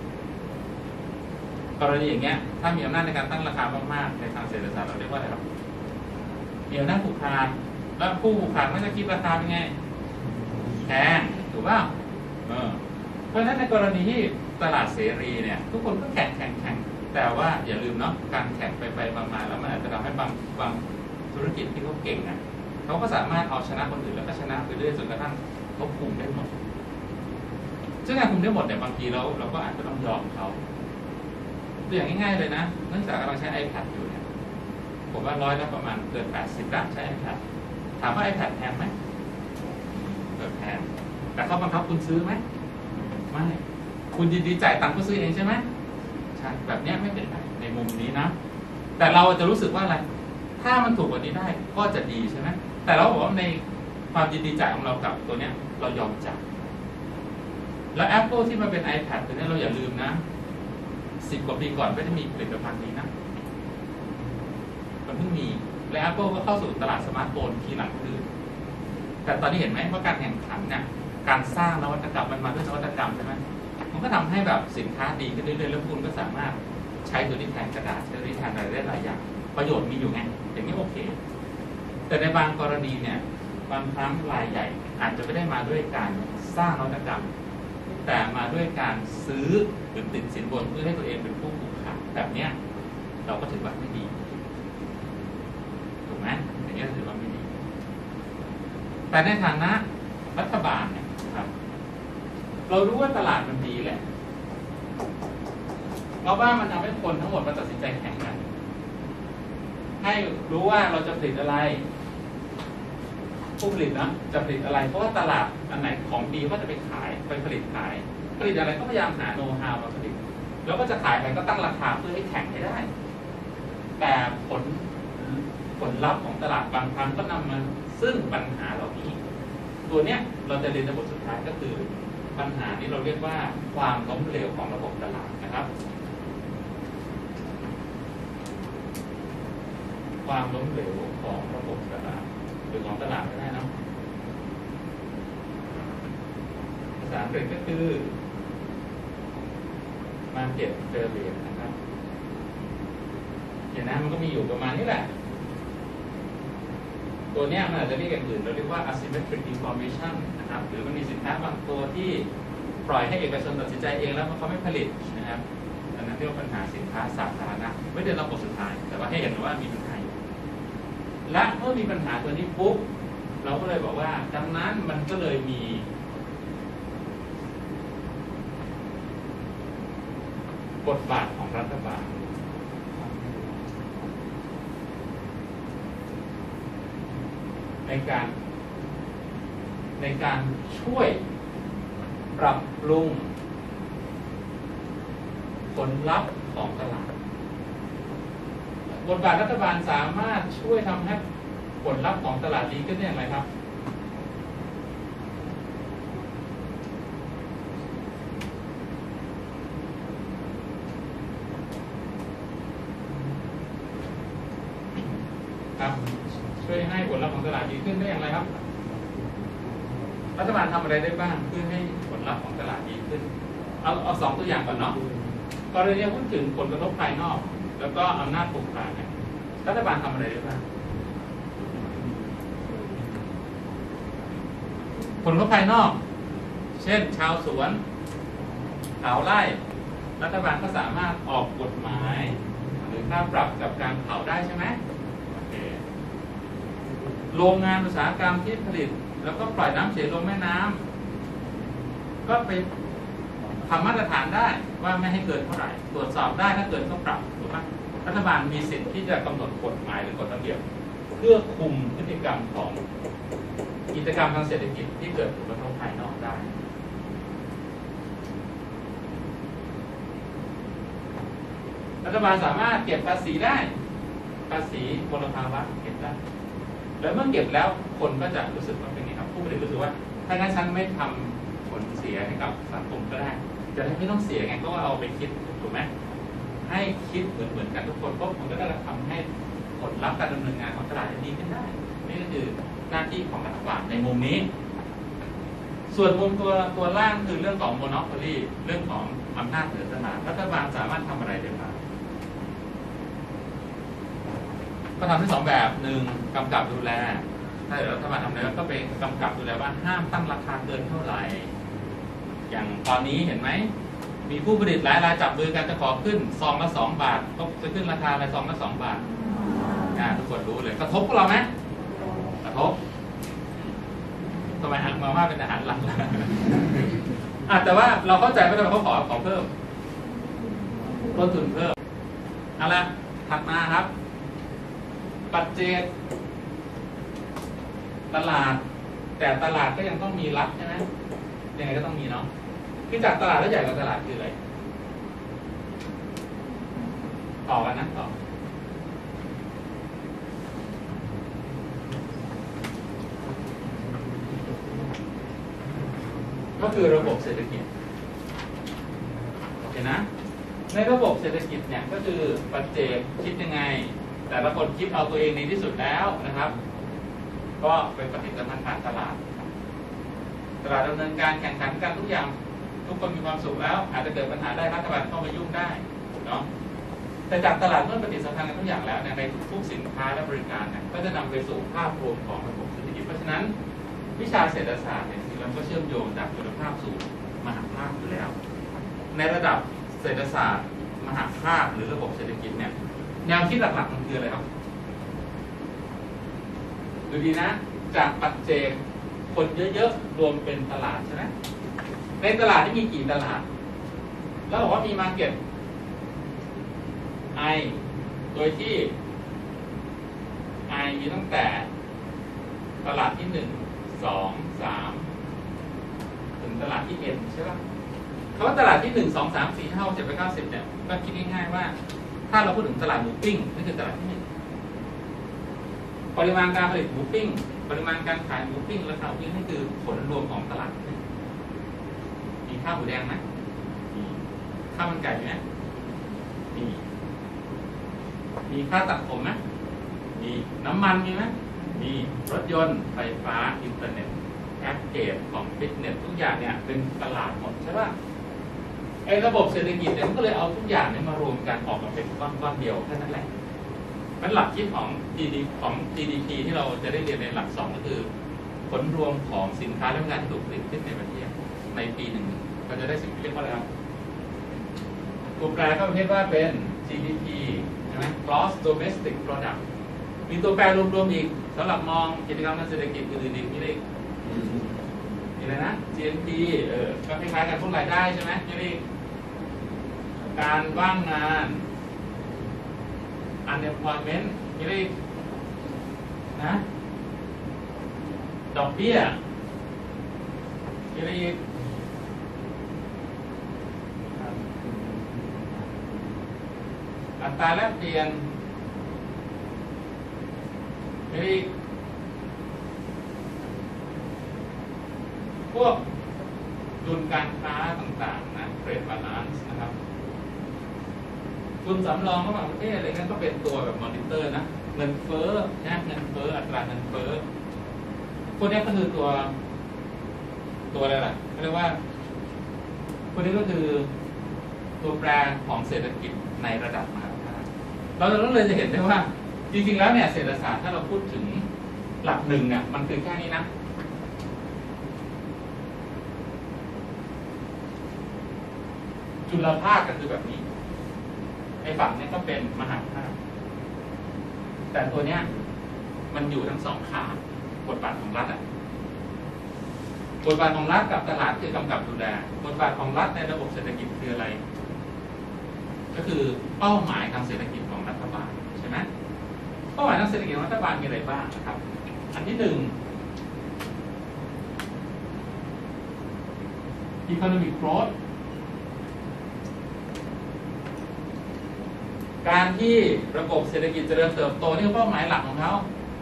Speaker 1: กรณีอย่างเงี้ยถ้ามีอำนาจในการตั้งราคามากๆในทางเศรษฐศาสตร์เราเรียกว่าอะไรครับมีอำนาจผูกขาดแล้วผู้ผูกขาดมันจะคิดราคาเป็นไงแพงถูกป่ะเออเพราะฉะนั้นในกรณีที่ตลาดเสรีเนี่ยทุกคนก็แข่งแข่งแข่งแต่ว่าอย่าลืมเนาะการแข่งไปไปมาๆแล้วมันอาจจะทำให้บางบางธุรกิจที่เขาเก่งอ่ะเขาก็สามารถเอาชนะคนอื่นแล้วก็ชนะไปเรื่อยจนกระทั่งเขาคุมได้หมดซึ่งการคุมได้หมดเนี่ยบางทีเราเราก็อาจจะต้องยอมเขาตัวอย่างง่ายๆเลยนะเนื่องจากเราใช้ iPad อยู่เนี่ยผมว่าร้อยละประมาณเกินแปดสิบละใช้ iPad ถามว่า iPad แพงไหมเกินแพงแต่เขาบังคับคุณซื้อไหมไม่คุณยินดีจ่ายตังค์ก็ซื้อเองใช่ไหมใช่แบบนี้ไม่เป็นไรในมุมนี้นะแต่เราจะรู้สึกว่าอะไรถ้ามันถูกกว่านี้ได้ก็จะดีใช่ไหมแต่เราบอกว่าในความยินดีจ่ายของเรากับตัวเนี้ยเรายอมจ่ายแล้ว Apple ที่มันเป็น iPad ตัวนี้เราอย่าลืมนะสิบกว่าปีก่อนไม่ได้มีผลิตภัณฑ์นี้นะมันเพิ่งมีและ Apple ก็เข้าสู่ตลาดสมาร์ทโฟนทีหลังคือแต่ตอนนี้เห็นไหมว่าการแข่งขันเนี่ยการสร้างนวัตกรรมมันมาด้วยนวัตกรรมใช่ไหมมันก็ทำให้แบบสินค้าดีขึ้นเรื่อยๆแล้วคุณก็สามารถใช้ตัวนี้แทนกระดาษใช้ตัวนี้แทนอะไรได้หลายอย่างประโยชน์มีอยู่ไงอย่างนี้โอเคแต่ในบางกรณีเนี่ยบางครั้งรายใหญ่อาจจะไม่ได้มาด้วยการสร้างนวัตกรรมแต่มาด้วยการซื้อหรือติดสินบนเพื่อให้ตัวเองเป็นผู้ผูกขาดแบบเนี้ยเราก็ถือว่าไม่ดีถูกไหมอย่างนี้ถือว่าไม่ดีแต่ในฐานะรัฐบาลเนี่ยครับเรารู้ว่าตลาดมันดีแหละเพราะว่ามันทำให้คนทั้งหมดมาตัดสินใจแข่งกันให้รู้ว่าเราจะผลิตอะไรผู้ผลิตนะจะผลิตอะไรเพราะว่าตลาดอันไหนของดีก็จะไปขายไปผลิตขายผลิตอะไรก็พยายามหาโน้ตฮาวมาผลิตแล้วก็จะขายอะไรก็ตั้งราคาเพื่อให้แข่งให้ได้แต่ผลผลลัพธ์ของตลาดบางครั้งก็นำมาซึ่งปัญหาเหล่านี้ตัวเนี้ยเราจะเรียนในบทสุดท้ายก็คือปัญหานี้เราเรียกว่าความล้มเหลวของระบบตลาดนะครับความล้มเหลวของระบบตลาดหรือของตลาดก็ได้นะภาษาอังกฤษก็คือ market failure นะครับอย่างนั้นมันก็มีอยู่ประมาณนี้แหละตัวนี้มันอาจจะเรียกอย่างอื่นเราเรียกว่า asymmetric information นะครับหรือมันมีสินค้าบางตัวที่ปล่อยให้เอกชนตัดสินใจเองแล้วเขาไม่ผลิตนะครับอันนั้นเรียกว่าปัญหาสินค้าสาธารณะไม่ได้ระบบสุดท้ายแต่ว่าให้เห็นว่ามีปัญหาและเมื่อมีปัญหาตัวนี้ปุ๊บเราก็เลยบอกว่าดังนั้นมันก็เลยมีบทบาทของรัฐบาลในการในการช่วยปรับปรุงผลลัพธ์ของตลาดบทบาทรัฐบาลสามารถช่วยทำให้ผลลัพธ์ของตลาดดีขึ้นได้อย่างไรครับครับช่วยให้ผลลัพธ์ของตลาดดีขึ้นได้อย่างไรครับรัฐบาลทำอะไรได้บ้างเพื่อให้ผลลัพธ์ของตลาดดีขึ้นเอาเอาสองตัวอย่างก่อนเนาะกรณีพูดถึงผลกระทบภายนอกแล้วก็อำนาจผูกขาดเนี่ยรัฐบาลทำอะไรได้บ้างผลกระทบภายนอกเช่นชาวสวนชาวไร่รัฐบาลก็สามารถออกกฎหมายหรือค่าปรับกับการเผาได้ใช่ไหมโอเคโรงงานอุตสาหกรรมที่ผลิตแล้วก็ปล่อยน้ำเสียลงแม่น้ำก็ไปทำมาตรฐานได้ว่าไม่ให้เกินเท่าไหร่ตรวจสอบได้ถ้าเกินก็ปรับถูกไหมรัฐบาลมีสิทธิ์ที่จะกำหนดกฎหมายหรือกฎระเบียบเพื่อคุมพฤติกรรมของกิจกรรมทางเศรษฐกิจที่เกิดผลกระทบภายนอกได้รัฐบาลสามารถเก็บภาษีได้ภาษีมลภาวะเก็บได้แล้วเมื่อเก็บแล้วคนก็จะรู้สึกว่าเป็นไงครับผู้ผลิตรู้สึกว่าถ้างั้นฉันไม่ทำผลเสียให้กับสังคมก็ได้จะได้ไม่ต้องเสียไงก็เอาไปคิดถูกไหมให้คิดเหมือนเหมือนกันทุกคนเพราะมันก็จะทำให้ผลลัพธ์การดำเนินงานของตลาดดีขึ้นได้นี่ก็คือหน้าที่ของรัฐบาลในมุมนี้ส่วนมุมตัวตัวล่างคือเรื่องของ monopoly เรื่องของอำนาจเหนือตลาดรัฐบาลสามารถทำอะไรได้บ้างก็ทำได้สองแบบหนึ่งกำกับดูแลถ้ารัฐบาลทำอะไรก็ไปกำกับดูแลว่าห้ามตั้งราคาเกินเท่าไหร่อย่างตอนนี้เห็นไหมมีผู้ผลิตหลายรายจับมือกันจะขอขึ้นซองละสองบาทก็จะขึ้นราคาอะไรซองละสองบาทอ่าทุกคนรู้เลยกระทบพวกเราไหมกระทบทำไมหักมาว่าเป็นอาหารหลักอ่ะแต่ว่าเราเข้าใจว่าเขาขอขอเพิ่มต้นทุนเพิ่มเอาละถัดมาครับปัจเจกตลาดแต่ตลาดก็ยังต้องมีรัฐใช่ไหมยังไงก็ต้องมีเนาะที่จากตลาดแล้วใหญ่กว่าตลาดคืออะไรต่อกันนะต่อก็คือระบบเศรษฐกิจโอเคนะในระบบเศรษฐกิจเนี่ยก็คือปัจเจกคิดยังไงแต่ละคนคิดเอาตัวเองในที่สุดแล้วนะครับก็เป็นปฏิสัมพันธ์ผ่านตลาดตลาดดำเนินการแข่งขันกันทุกอย่างทุกคนมีความสุขแล้วอาจจะเกิดปัญหาได้รัฐบาลเข้ามายุ่งได้เนาะแต่จากตลาดเมื่อปฏิสัมพันธ์กันทุกอย่างแล้วในทุกสินค้าและบริการเนี่ยก็จะนำไปสู่ภาพรวมของระบบเศรษฐกิจเพราะฉะนั้นวิชาเศรษฐศาสตร์เนี่ยเราก็เชื่อมโยงจากคุณภาพสู่มหาภาคอยู่แล้วในระดับเศรษฐศาสตร์มหาภาคหรือระบบเศรษฐกิจเนี่ยแนวคิดหลักๆมันคืออะไรครับดูดีนะจากปัจเจกคนเยอะๆรวมเป็นตลาดใช่ไหมในตลาดที่มีกี่ตลาดแล้วบอกว่ามีมาร์เก็ต I โดยที่ I มีตั้งแต่ตลาดที่หนึ่งสองสามถึงตลาดที่ N ใช่ป่ะคำว่าตลาดที่หนึ่งสองสามสี่ห้าหกเจ็ดแปดเก้าสิบเนี่ยก็คิดง่ายๆว่าถ้าเราพูดถึงตลาดหมูปิ้งนั่นคือตลาดที่หนึ่งปริมาณการผลิตหมูปิ้งปริมาณการขายหมูปิ้งราคาหมูปิ้งนั่นคือผลรวมของตลาดมีข้าวหมูแดงไหมมีข้าวมันไก่ไหมมีมีค่าตัดผมไหมมีน้ำมันมีไหมมีรถยนต์ไฟฟ้าอินเทอร์เน็ตแอปเกจของฟิตเนสทุกอย่างเนี่ยเป็นตลาดหมดใช่ป่ะไอ้ระบบเศรษฐกิจเนี่ยมันก็เลยเอาทุกอย่างเนี่ยมารวมกันออกมาเป็นก้อนๆเดียวแค่นั้นแหละมันหลักคิดของ จี ดี พี ของ จี ดี พี ที่เราจะได้เรียนในหลักสองก็คือผลรวมของสินค้าและบริการที่ถูกผลิตขึ้นในประเทศในปีหนึ่งก็จะได้สิ่งที่เรียกว่าอะไรครับตัวแปรก็ประเภทว่าเป็น จี ดี พี ใช่ไหม Gross Domestic Product มีตัวแปรรวมๆอีกสำหรับมองกิจกรรมทางเศรษฐกิจอื่นๆมีอะไรมีอะไรนะ จี เอ็น พี เออก็คล้ายๆกันพวกรายได้ใช่ไหมนี่การว่างงาน unemployment มีอะไรนะดอกเบี้ยมีอะไรอัตราแลกเปลี่ยนมีอะไรพวกดุลการค้าต่างๆนะเทรดบาลานซ์นะครับทุนสำรองระหว่างประเทศอะไรนั้นก็เป็นตัวแบบมอนิเตอร์นะเงินเฟ้อนะเงินเฟ้ออัตราเงินเฟ้อพวกนี้ก็คือตัวตัวอะไรล่ะเรียกว่าพวกนี้ก็คือตัวแปรของเศรษฐกิจในระดับมหาภาคเราเราเลยจะเห็นได้ว่าจริงๆแล้วเนี่ยเศรษฐศาสตร์ถ้าเราพูดถึงหลักหนึ่งเนี่ยมันคือแค่นี้นะจุลภาคก็คือแบบนี้ในฝั่งนี้ก็เป็นมหาภาคแต่ตัวเนี้ยมันอยู่ทั้งสองขาบทบาทของรัฐอ่ะบทบาทของรัฐกับตลาดคือกำกับดูแลบทบาทของรัฐในระบบเศรษฐกิจคืออะไรก็คือเป้าหมายทางเศรษฐกิจของรัฐบาลใช่ไหมเป้าหมายทางเศรษฐกิจของรัฐบาลมีอะไรบ้างนะครับอันที่หนึ่ง economic growth การที่ระบบเศรษฐกิจเจริญเติบโตนี่คือเป้าหมายหลักของเขา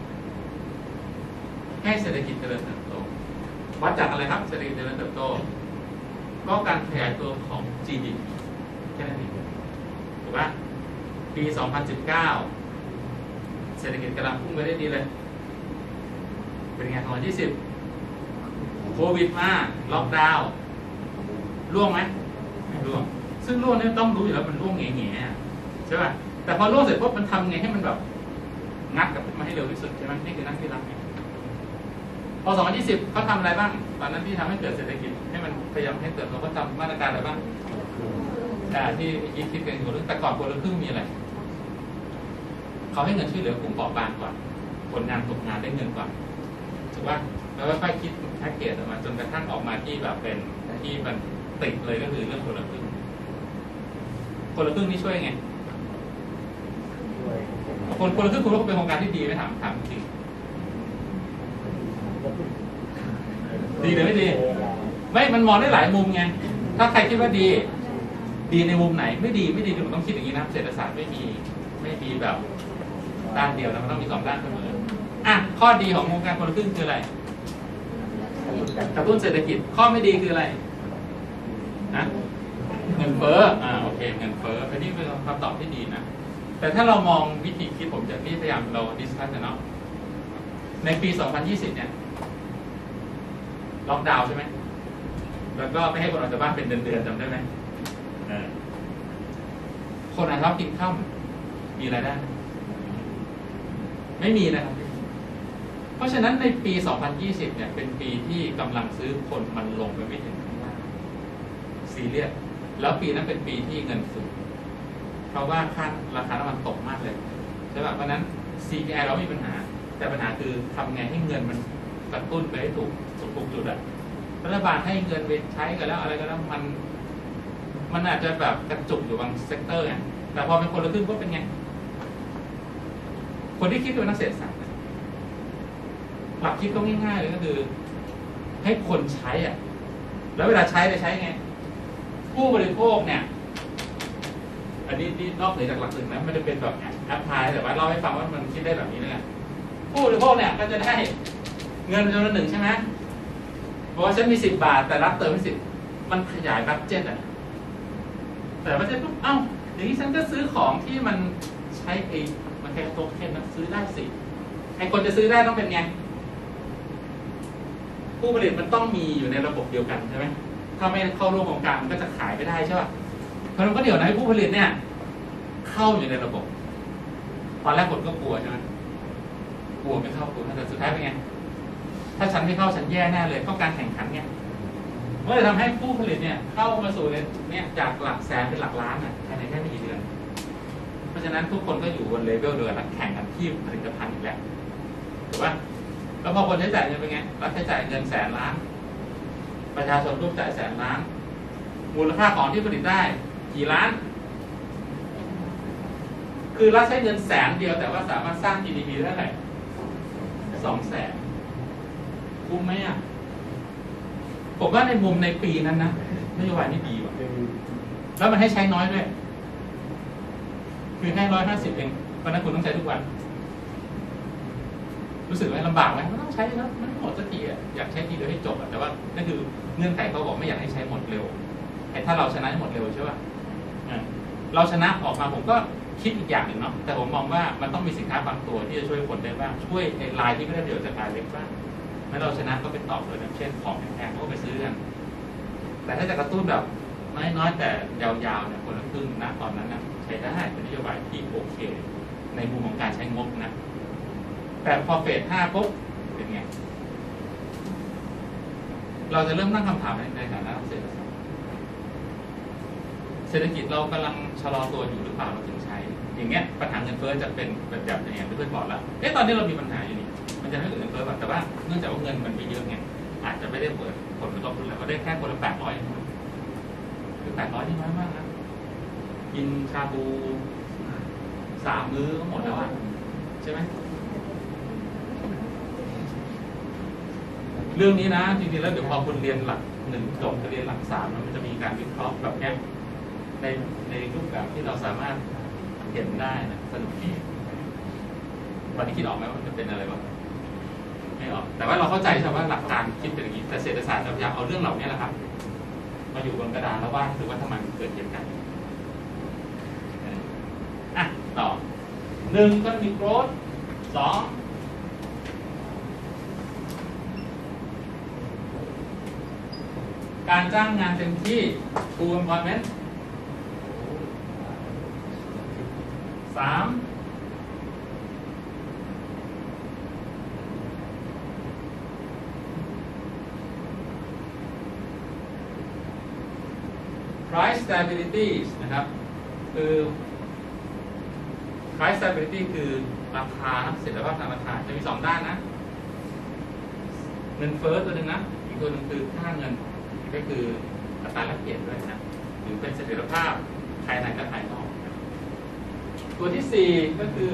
Speaker 1: ให้เศรษฐกิจเจริญเติบโตวัดจากอะไรครับเศรษฐกิจเจริญเติบโตก็การขยายตัวของ จี ดี พี แค่นั้นเองถูกป่ะปีสองพันสิบเก้าเศรษฐกิจกำลังพุ่งไปได้ดีเลยเป็นไงสองพันยี่สิบโควิดมาล็อกดาวน์ร่วงไหมไม่ร่วงซึ่งร่วงนี่ต้องรู้อยู่แล้วมันร่วงแง่ๆใช่ป่ะแต่พอร่วงเสร็จปุ๊บมันทำไงให้มันแบบงัดกลับมาให้เร็วที่สุดใช่ไหมนี่คือนั่นที่รักไงพอสองพันยี่สิบเขาทำอะไรบ้างตอนนั้นที่ทำให้เกิดเศรษฐกิจให้มันพยายามให้เติบโตเขาทำมาตรการอะไรบ้างแต่ที่คิดคิดกันอยู่เรื่องแต่ก่อนคนละครึ่งมีอะไรเขาให้เงินช่วยเหลือกลุ่มเปราะบางก่อนคนงานตกงานได้เงินก่อนถูกป่ะแล้วค่อยๆคิดแพ็กเกจออกมาจนกระทั่งออกมาที่แบบเป็นที่มันติดเลยก็คือเรื่องคนละครึ่งคนละครึ่งนี่ช่วยไงคนคนละครึ่งคุณรู้ว่าเป็นโครงการที่ดีไหมถามถามจริงดีหรือไม่ดีไม่มันมองได้หลายมุมไงถ้าใครคิดว่าดีดีในมุมไหนไม่ดีไม่ดีคุณต้องคิดอย่างนี้นะเศรษฐศาสตร์ไม่มีไม่มีแบบด้านเดียวนะมันต้องมีสองด้านเสมออ่ะข้อดีของโครงการคนละครึ่งคืออะไรกระตุ้นเศรษฐกิจข้อไม่ดีคืออะไรนะเงินเฟ้ออ่าโอเคเงินเฟ้ออันนี้เป็นคำตอบที่ดีนะแต่ถ้าเรามองวิธีคิดผมจะนี่พยายามเราดิสคัสกันเนาะในปีสองพันยี่สิบเนี่ยล็อกดาวน์ใช่ไหมแล้วก็ไม่ให้คนออกจากบ้านเป็นเดือนๆจำได้ไหมคนอาจจะกินข้าวมีรายได้ไม่มีนะครับเพราะฉะนั้นในปีสองพันยี่สิบเนี่ยเป็นปีที่กำลังซื้อคนมันลงไปไม่ถึงข้างล่างซีเรียสแล้วปีนั้นเป็นปีที่เงินฝืดเพราะว่าค่าราคาน้ำมันตกมากเลยใช่ป่ะเพราะนั้น ซี พี ไอ เราไม่มีปัญหาแต่ปัญหาคือทำไงให้เงินมันกระตุ้นไปให้ถูกถูกจุดอะรัฐบาลให้เงินไปใช้กันแล้วอะไรก็แล้วมันมันอาจจะแบบกระจุกอยู่บางเซกเตอร์ไงแต่พอเป็นคนละครึ่งก็เป็นไงคนที่คิดเป็นนักเศรษฐศาสตร์หลักคิดก็ง่ายๆเลยก็คือให้คนใช้อ่ะแล้วเวลาใช้จะใช้ไงผู้บริโภคเนี่ยอันนี้ที่นอกเหนือจากหลักอื่นนะมันจะเป็นแบบแอปพลายแต่ว่าเล่าให้ฟังว่ามันคิดได้แบบนี้เลยผู้บริโภคเนี่ยก็จะได้เงินจำนวนหนึ่งใช่ไหมเพราะว่าฉันมีสิบบาทแต่รับเติมไม่สิบมันขยายบัดเจ็ตอ่ะแต่บัดเจ็ตปุ๊บเอ้าอย่างนี้ฉันก็ซื้อของที่มันใช้ไอ้มันแค่โทเค็นนะซื้อได้สิไอ้คนจะซื้อได้ต้องเป็นไงผู้ผลิตมันต้องมีอยู่ในระบบเดียวกันใช่ไหมถ้าไม่เข้าร่วมโครงการมันก็จะขายไม่ได้ใช่ป่ะเพราะฉะนั้นก็เดี๋ยวนะผู้ผลิตเนี่ยเข้าอยู่ในระบบตอนแรกคนก็กลัวใช่ไหมกลัวไม่เข้ากลัวแต่สุดท้ายเป็นไงถ้าฉันไม่เข้าฉันแย่แน่เลยเพราะการแข่งขันเนี่ยก็เลยทำให้ผู้ผลิตเนี่ยเข้ามาสู่เนี่ยจากหลักแสนเป็นหลักล้านอ่ะภายในแค่ไม่กี่เดือนเพราะฉะนั้นทุกคนก็อยู่บนเลเวลเดียวกันแข่งกันที่ผลิตภัณฑ์อีกแล้วถูกป่ะแล้วพอคนใช้จ่ายเงินเป็นไงรัฐใช้จ่ายเงินแสนล้านประชาชนร่วมจ่ายแสนล้านมูลค่าของที่ผลิตได้กี่ล้านคือรัฐใช้เงินแสนเดียวแต่ว่าสามารถสร้าง จี ดี พี ได้เท่าไหร่สองแสนคุ้มไหมอ่ะผมว่าในมุมในปีนั้นนะนโยบายนี่ดีว่ะแล้วมันให้ใช้น้อยด้วยคือให้ร้อยห้าสิบเองเพราะนั้นคุณต้องใช้ทุกวันรู้สึกไหมลำบากไหมไม่ต้องใช้แล้วมันหมดสักทีอ่ะอยากใช้ทีเดียวให้จบอ่ะแต่ว่านั่นคือเงื่อนไขเขาบอกไม่อยากให้ใช้หมดเร็วแต่ถ้าเราชนะหมดเร็วใช่ป่ะเราชนะออกมาผมก็คิดอีกอย่างหนึ่งเนาะแต่ผมมองว่ามันต้องมีสินค้าบางตัวที่จะช่วยคนได้บ้างช่วยในรายที่ไม่ได้ประโยชน์จากรายเล็กบ้างแล้วเราชนะก็เป็นตอบเลยนะเช่นของแพงๆก็ไปซื้อกันแต่ถ้าจะกระตุ้นแบบน้อยๆแต่ยาวๆเนี่ยคนละครึ่งนะตอนนั้นนะใช้ได้เป็นนโยบายที่โอเคในมุมของการใช้งบนะแต่พอเฟสห้าปุ๊บเป็นไงเราจะเริ่มตั้งคำถามในฐานะเศรษฐศาสตร์เศรษฐกิจเรากำลังชะลอตัวอยู่หรือเปล่าเราถึงใช้อย่างเงี้ยปัญหาเงินเฟ้อจะเป็นแบบแบบอย่างที่เพื่อนบอกแล้วเอ๊ะตอนนี้เรามีปัญหาอยู่นี่มันจะไม่เกิดเงินเฟ้อแต่ว่าเนื่องจากว่าเงินมันไม่เยอะไงอาจจะไม่ได้เปิดผลกระทบแล้วก็ได้แค่คนละแปดร้อยคือแปดร้อยนี่น้อยมากนะกินชาบูสามมื้อก็หมดแล้วอ่ะใช่ไหมเรื่องนี้นะจริงๆแล้วเดี๋ยวพอคุณเรียนหลักหนึ่งจบจะเรียนหลักสามมันจะมีการวิเคราะห์แบบนี้ในในรูปแบบที่เราสามารถเห็นได้นะสนุกดีวันนี้คิดออกไหมว่ามันจะเป็นอะไรบ้างไม่ออกแต่ว่าเราเข้าใจใช่ไหมว่าหลักการคิดเป็นอย่างนี้แต่เศรษฐศาสตร์เราอยากเอาเรื่องเหล่านี้แหละครับมาอยู่บนกระดานแล้วว่าดูว่าทำไมมันเกิดเหตุการณ์อ่ะต่อหนึ่งก็มีโกรธสองการจ้างงานเต็มที่ full employment สาม price stability นะครับคือ price stability คือราคาเสถียรภาพทางราคาจะมีสองด้านนะเงินเฟ้อตัวหนึ่งนะอีกตัวหนึ่งคือค่าเงินก็คืออัตราแลกเปลี่ยนด้วยนะหรือเป็นเสถียรภาพภายในและภายนอกตัวที่สี่ก็คือ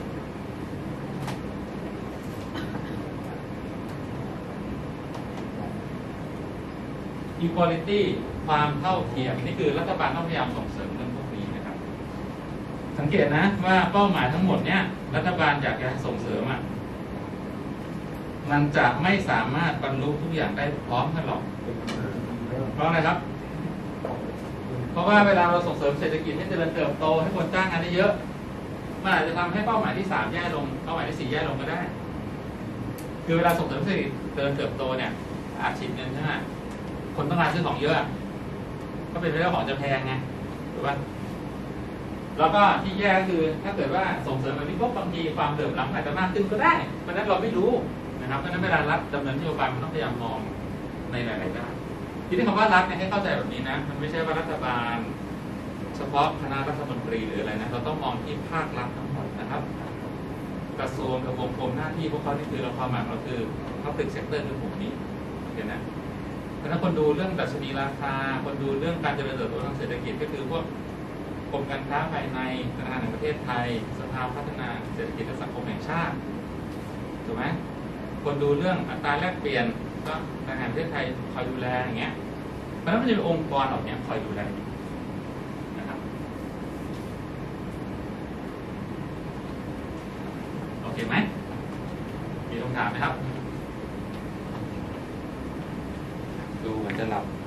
Speaker 1: equality ความเท่าเทียมนี่คือรัฐบาลต้องพยายามส่งเสริมเรื่องพวกนี้นะครับสังเกตนะว่าเป้าหมายทั้งหมดเนี้ยรัฐบาลอยากจะส่งเสริมอ่ะมันจะไม่สามารถบรรลุทุกอย่างได้พร้อมกันหรอกเพราะอะไรครับเพราะว่าเวลาเราส่งเสริมเศรษฐกิจให้เจริญเติบโตให้คนจ้างงานได้เยอะมันอาจจะทำให้เป้าหมายที่สามแย่ลงเป้าหมายที่สี่แย่ลงก็ได้คือเวลาส่งเสริมเศรษฐกิจเจริญเติบโตเนี่ยอาชีพเงินใช่ไหมคนต้องการซื้อของเยอะก็เป็นไปได้ของจะแพงไงถูกป่ะแล้วก็ที่แย่ก็คือถ้าเกิดว่าส่งเสริมแบบนี้พวกบางทีความเหลื่อมล้ำอาจจะมากขึ้นก็ได้เพราะนั้นเราไม่รู้นะครับเพราะนั้นเวลารัฐดำเนินนโยบายมันต้องพยายามมองในหลายๆด้านที่ที่คำว่ารัฐเนี่ยให้เข้าใจแบบนี้นะมันไม่ใช่ว่ารัฐบาลเฉพาะคณะรัฐมนตรีหรืออะไรนะเราต้องมองที่ภาครัฐทั้งหมดนะครับกระทรวงกับวงกลมหน้าที่พวกเขาที่คือเราความหมายเราคือ public sector คือกลุ่มนี้เห็นไหมเพราะฉะนั้นคนดูเรื่องดัชนีราคาคนดูเรื่องการเจริญเติบโตทางเศรษฐกิจก็คือพวกกรมการค้าภายในธนาคารแห่งประเทศไทยสภาพัฒนาเศรษฐกิจและสังคมแห่งชาติถูกไหมคนดูเรื่องอัตราแลกเปลี่ยนก็ธนาคารประเทศไทยคอยดูแลอย่างเงี้ยเพราะฉะนั้นมันจะมีองค์กรเหล่านี้คอยดูแลนะครับโอเคไหมมีคำถามไหมครับดูเหมือนจะหลับ